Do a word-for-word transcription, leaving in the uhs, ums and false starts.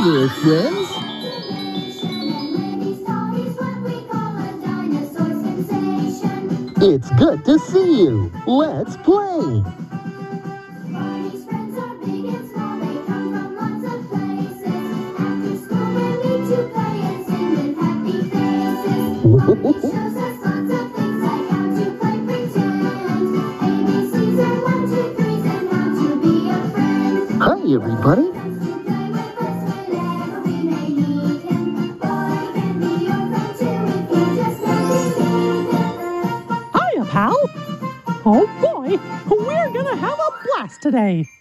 there, friends. It's good to see you. Let's play. Barney's friends are big and small. They come from lots of places. After school we meet to play and sing with happy faces. Barney shows us lots of things like how to play pretend, A B Cs and one, two, threes, and how to be a friend. Hi, everybody. Barney comes to play with us whenever we may need him. Boy can be your friend too if you just let him be him. Hiya, pal. Oh boy, we're gonna have a blast today.